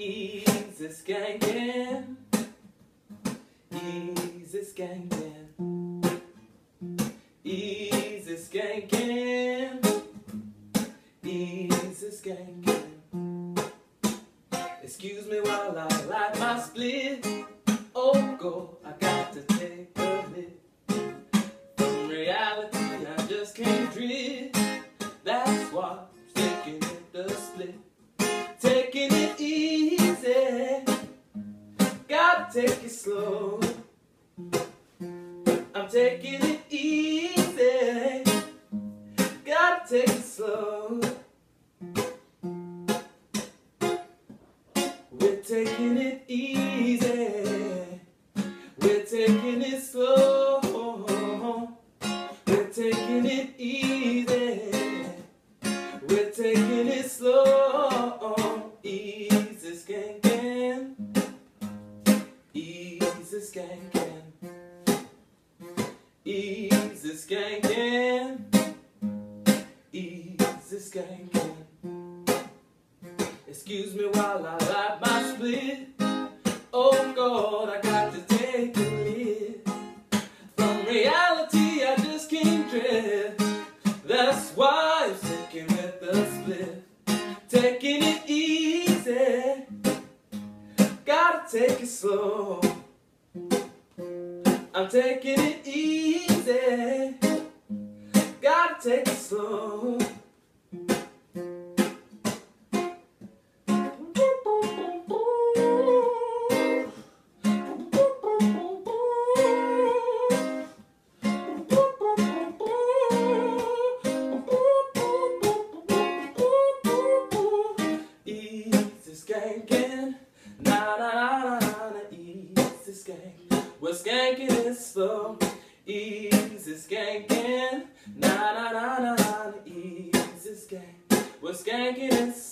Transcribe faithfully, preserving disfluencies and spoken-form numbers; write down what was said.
Easy skanking, easy skanking, easy skanking, easy skanking. Excuse me while I light my split. Oh, go, I got to take a hit. From reality, I just can't drift. That's why I'm taking it the split. Taking it easy, gotta take it slow. I'm taking it easy, gotta take it slow. We're taking it easy, we're taking it slow. We're taking it easy, we're taking it slow. Easy skanking, easy skanking, easy skanking, easy skanking. Excuse me while I light my split. Oh God, I got to take a hit. From reality I just can't drift. That's why I'm sticking with the split. Taking it easy, gotta take it slow. I'm taking it easy, gotta take it slow. Skanking, na na na na na, easy skanking. We're skanking it slow. Easy skanking, na na na na na, easy skanking. We're skanking it slow.